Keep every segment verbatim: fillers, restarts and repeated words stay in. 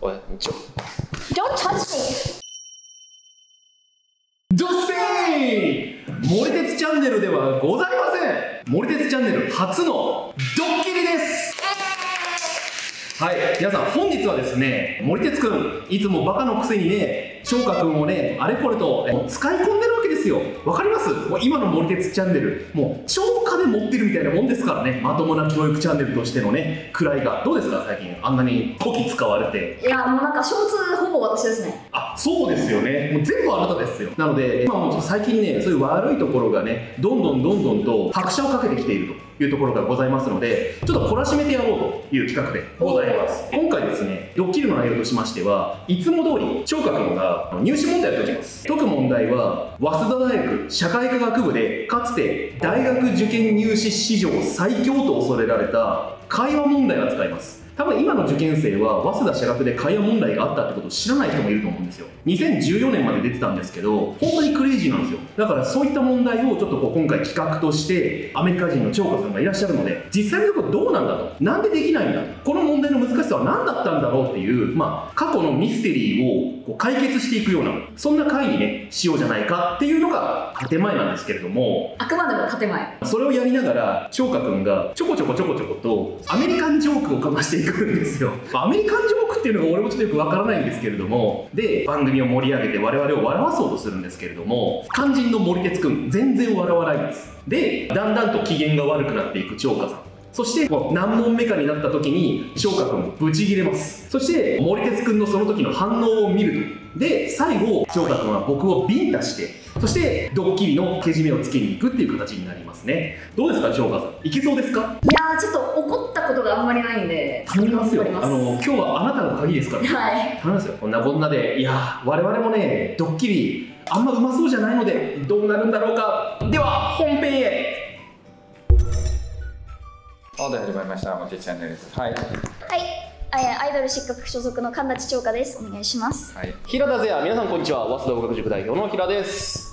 おい、ちょ。 Don't touch me! どっせー森鉄チャンネルではございません。森鉄チャンネル初のドッキリです。はい、皆さん本日はですね、森鉄くん、いつもバカのくせにね、翔太くんをね、あれこれと使い込んでるわけですよ。わかります？もう今の森鉄チャンネル、もう超金持ってるみたいなもんですからね、まともな教育チャンネルとしてのね、位が。どうですか、最近、あんなにこき使われて。 いや、もうなんか、ショーツほぼ私ですね。 あ、そうですよね。もう全部あなたですよ。なので、今も最近ね、そういう悪いところがね、どんどんどんどんと拍車をかけてきているというところがございますので、ちょっと懲らしめてやろうという企画でございます。今回ですね、ドッキリの内容としましては、いつも通り翔太君が入試問題を解きます。解く問題は早稲田大学社会科学部でかつて大学受験入試史上最強と恐れられた会話問題を扱います。多分今の受験生は早稲田社学で会話問題があったってことを知らない人もいると思うんですよ。にせんじゅうよねんまで出てたんですけど、本当にクレイジーなんですよ。だからそういった問題をちょっとこう今回企画としてアメリカ人の長華さんがいらっしゃるので、実際のところどうなんだと、なんでできないんだと、この問題の難しさは何だったんだろうっていう、まあ過去のミステリーをこう解決していくような、そんな回にねしようじゃないかっていうのが建前なんですけれども、 あくまでも建前。 それをやりながら翔華君がちょこちょこちょこちょことアメリカンジョークをかましていくんですよ。アメリカンジョークっていうのが俺もちょっとよくわからないんですけれども、で番組を盛り上げて我々を笑わそうとするんですけれども、肝心の森鉄君全然笑わないんです。でだんだんと機嫌が悪くなっていく長華さん、そしてもう何問目かになった時に翔華君ブチギレます。そして森鉄君のその時の反応を見ると、で最後翔華君は僕をビンタして、そしてドッキリのけじめをつけに行くっていう形になりますね。どうですか翔華さん、いけそうですか？ いやー、ちょっと怒ったことがあんまりないんで頼みますよ。 頑張ります。 あの今日はあなたの鍵ですから、ね、 はい頼みますよ。こんなこんなで、いや我々もねドッキリあんまうまそうじゃないのでどうなるんだろうか。では本編へ。 はい、始まりました。もちチャンネルです。はい。 はい、アイドル失格所属の神田千代香です。お願いします。 はい。 平田勢也、皆さんこんにちは。早稲田語学塾代表の平です。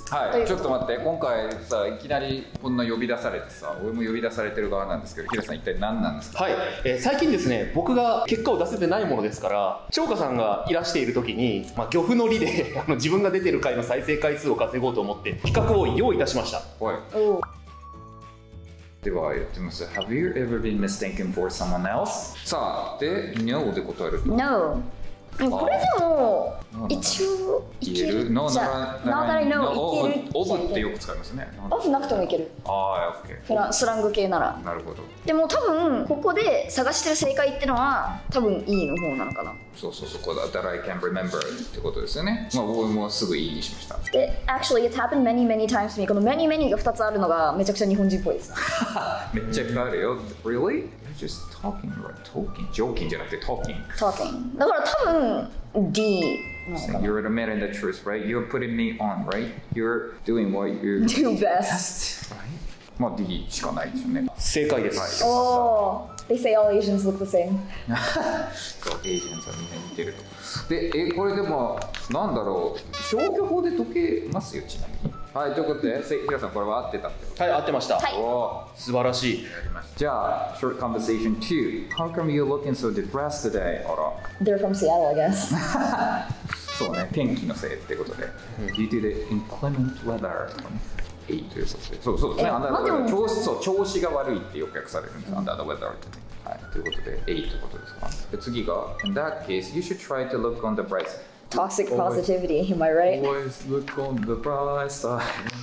はい。ちょっと待って、今回さ、いきなりこんな呼び出されてさ、俺も呼び出されてる側なんですけど、平さん一体何なんですか？ はい、えー、最近ですね、僕が結果を出せてないものですから、長華さんがいらしている時に、まあ、漁夫の利であの自分が出てる回の再生回数を稼ごうと思って企画を用意いたしました。 はい。 おではやってます。Have you ever been mistaken for someone else? さあ、で、No で答えると。 No。でもこれでも一応いける。 No じゃあ Now that I know いける。 オブってよく使いますね。 オフなくてもいける。 ああ、OK。 フラスラング系なら。 なるほど。 でも多分ここで探してる正解ってのは多分 E の方なのかな。 そうそうそう、こだ。That I can remember ってことですよね。まあ僕もすぐ E にしました。 で、actually it's happened many many times to me。この many many がふたつあるのがめちゃくちゃ日本人っぽいです。 めっちゃいっぱいあるよ。Really? You're just talking, right? Talking? Joking じゃなくて talking. Talking。だから多分 D なのかな。 You're admitting the truth, right? You're putting me on, right? You're doing what you Do best. best, right? まあ D しかないですよね。 正解です。 おー、They say all Asians look the same。 そう、エージェントはみんな似てると。で、え、これでも、なんだろう、消去法で解けますよ、ちなみに。はい、ということで、平さん、これは合ってたってこと？ はい、合ってました。 はい、 おー、 素晴らしい。 やりました。じゃあ、short conversation two. How come you're looking so depressed today? あら。 They're from Seattle, I guess。 そうね、天気のせいってことで。Due to the inclement weather とかね。ということで、そうそうですね。Under the weather。調子、そう、調子が悪いってよく訳されるんです。Under the weather ってね。はい、ということで、A ということですか。で、次が、In that case, you should try to look on the bright side. Toxic positivity, am I right? Always look on the bright side.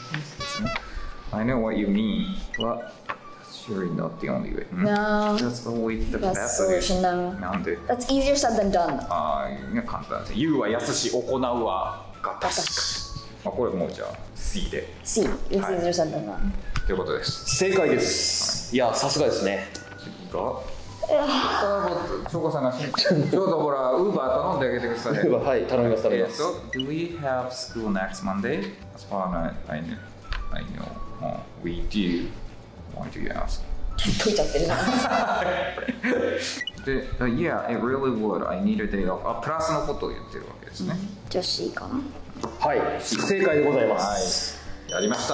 I know what you mean, but that's surely not the only way. No. That's always the Best best solution, solution. no. なんで That's easier said than done. ああ、簡単です。言うは易し、行うはがたしか。まあこれもうじゃあ C で。 C. It's easier said than done. ということです。 正解です。いや、さすがですね。 次が。翔子さんがちょうどほら、ウーバー頼んであげてください。 はい、頼みます、頼みます。 Do we have school next Monday? As far as I know, I know. We do. Why do you ask? 解いちゃってるな。 で、Yeah, it really would. I need a day off. あ、プラスのことを言ってるわけですね。 じゃあ C かな。 はい、正解でございます。 はい、やりました。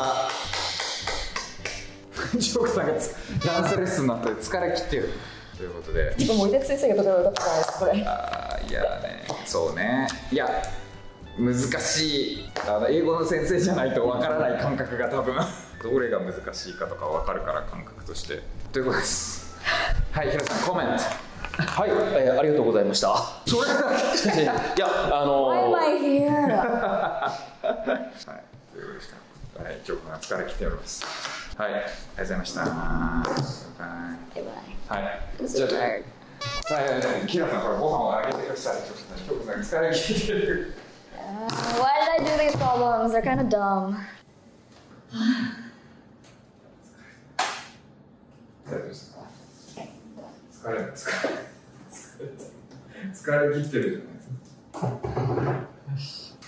翔子さんがダンスレッスンの後で疲れ切ってる。ということで。 ちょっと森哲先生がとてもよかったじゃないですか、これ。 ああ、いいやね、そうね。いや、難しい。あの英語の先生じゃないとわからない感覚が多分どれが難しいかとかわかるから、感覚として。ということです。はい、ヒロさん、コメント。 はい、えー、ありがとうございました。 それだけ。 いや、あのー、 Why am I here? はい、ということでした。はい、今日も疲れきております。はい、ありがとうございました。バイバイ。はい、じゃあ、はい、キラさん、これご飯をあげてください。今日も疲れきてる。 Why did I do these problems? They're kind of dumb. 大丈夫ですか？疲れ、疲れ、疲れ切ってるじゃないです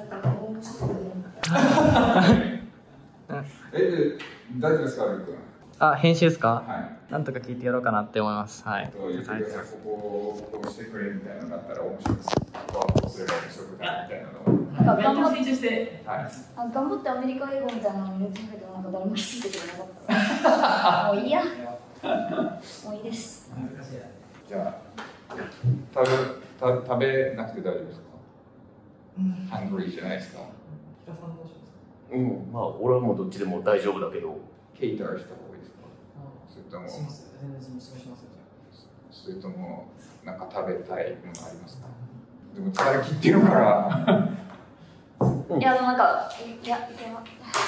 か。え、大丈夫ですか、ルー君？ あ、編集ですか？ はい。 なんとか聞いてやろうかなって思います。はい。 ここをこうしてくれみたいなのがあったら面白いです。こうすれば面白くなるみたいなのを。 勉強集中して。 はい。 あ、頑張ってアメリカ英語みたいなのを入れてみるけど、なんか誰も気づいてくれなかった。もういいや。もういいです。 じゃあ、食べ、た食べなくて大丈夫ですか？ハングリーじゃないですか？ うん、まあ俺はもうどっちでも大丈夫だけど。 ケイターした方がいいですか？それとも、それともなんか食べたいものありますか？でも疲れ切ってるから。 いや、でもなんか、いや、いけます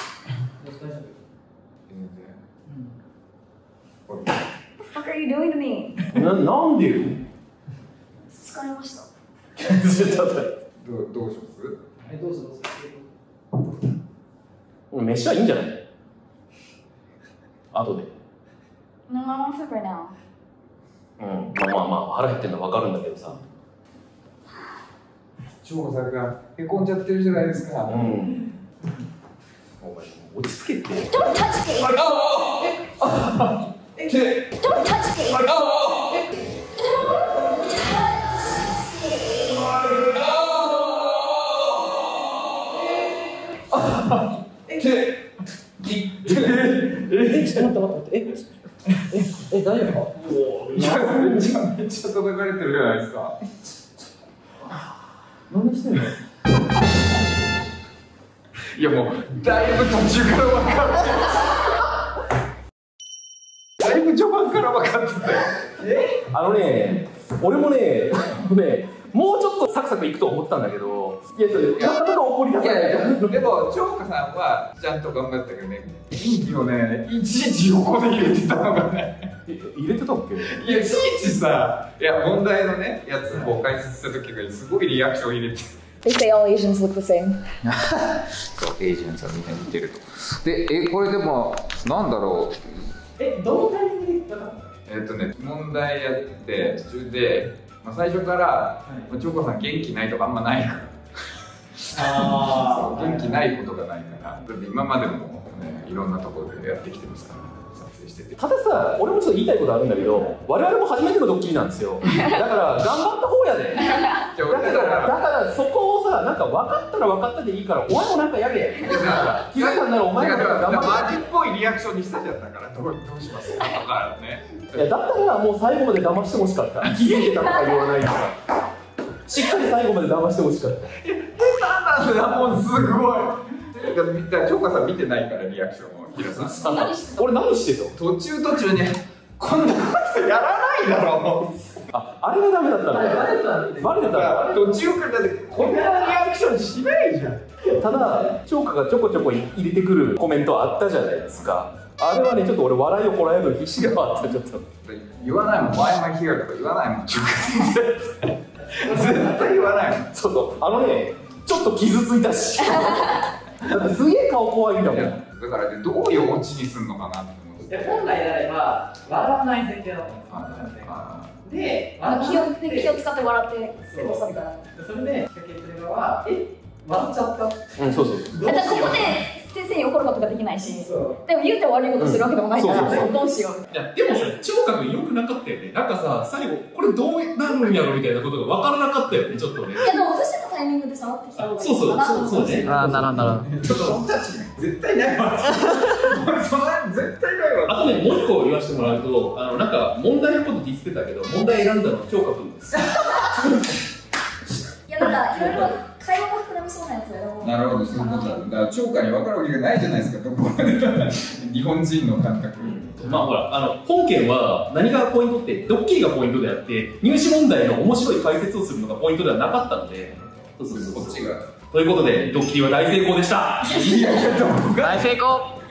。What the fuck are you doing to me? な、なんでよ。 疲れました。 どう、どうします？ え、どうぞどうぞ。 飯はいいんじゃない？後で。 No, I want food right now. うん、まあまあまあ腹減ってんの分かるんだけどさ。 翔吾さんがへこんじゃってるじゃないですか。 うん。お前落ち着けて。 Don't touch me! Don't touch me! Don't え、ちょっと待って、え、え、え、大丈夫か？ めちゃめちゃめちゃ叩かれてるじゃないですか。 何してんの？ いやもうだいぶ途中から分かってだいぶ序盤から分かってたよ。 え？あのね、俺もね、ね、もうちょっとサクサクいくと思ったんだけど、いや、なかなか怒り出さない。 いやいや、でも長華さんはちゃんと頑張ったけどね、演技をね、いちいち横で入れてたのがね。 入れてたっけ？ いや、いちいちさ、いや、問題のね、やつを解説した時がすごいリアクション入れて。 They say all Asians look the same. そう、エージェントはみんな似てると。で、え、これでも、なんだろう。 え、どのタイミングで言ったか？ えっとね、問題やって途中で、まあ、最初から、はい、長華さん元気ないとかあんまないからあ元気ないことがないから、だって今までも、ね、いろんなところでやってきてますから、撮影してて。 たださ、俺もちょっと言いたいことあるんだけど、我々も初めてのドッキリなんですよ。だから頑張った方やで。だからだからそこをさ、なんか分かったら分かったでいいから、お前もなんかやれ。気づいたんならお前も頑張って。 マジっぽいリアクションにしたじゃったから、どうどうしますかとかね。 いや、だったらもう最後まで騙してほしかった。気づいてたとか言わないから。しっかり最後まで騙してほしかった。 下手なんだ、もうすごい。だから長華さん見てないからリアクションを、平さん。 俺何してた？ 途中途中にこんなことやらないだろう。 あ、あれがダメだったの。バレてた。 途中からだってこんなリアクションしないじゃん。 ただ長華がちょこちょこ入れてくるコメントあったじゃないですか。あれはね、ちょっと俺笑いをこらえるの必死ではあった。ちょっと言わないもん、前々ヒアとか言わないもん。絶対言わないもん。 そうそう、あのね、ちょっと傷ついたし。だってすげえ顔怖いんだもん。だからね、どういうオチにすんのかなって思って。 本来であれば笑わない設定だったんですで、 気を気を使って笑って過ごすみたいな。 それで仕掛けてる側は、え、笑っちゃった。 うん、そうそう。 だからここで先生に怒ることができないし、でも言うて悪いことするわけでもないから、どうしよう。 いや、でもさ、聴覚良くなかったよね。なんかさ、最後、これどうなるんやろみたいなことが分からなかったよね、ちょっとね。 いや、でも私のタイミングで触ってきた方がいいそうかなとそう、そうね。 ああ、なるほど、なるほど。 ちょっと僕たち絶対ないわ。そんな絶対ないわ。 あとね、もう一個言わせてもらうと、あの、なんか問題のことディスってたけど、問題選んだのは聴覚です。 なんかいろいろ会話が膨らみそうなやつを選ぼう。 なるほど、そういうことだ。だから超過に分かるわけがないじゃないですか、どこまで。日本人の感覚。 まあほら、あの本件は何がポイントって、ドッキリがポイントであって、入試問題の面白い解説をするのがポイントではなかったので、そうそうそう、 こっちが。 ということで、ドッキリは大成功でした。 いやいや、どこが大成功。